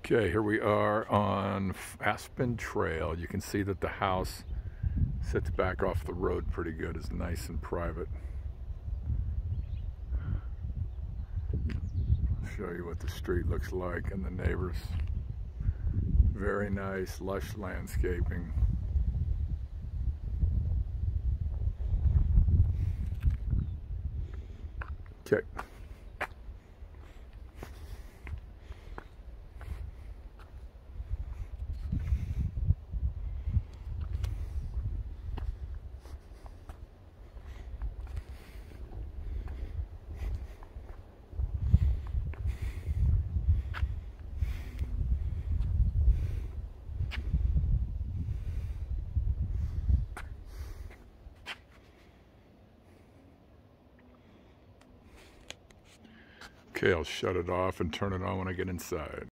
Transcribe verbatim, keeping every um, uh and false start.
Okay, here we are on Aspen Trail. You can see that the house sits back off the road pretty good. It's nice and private. I'll show you what the street looks like and the neighbors. Very nice, lush landscaping. Okay. Okay, I'll shut it off and turn it on when I get inside.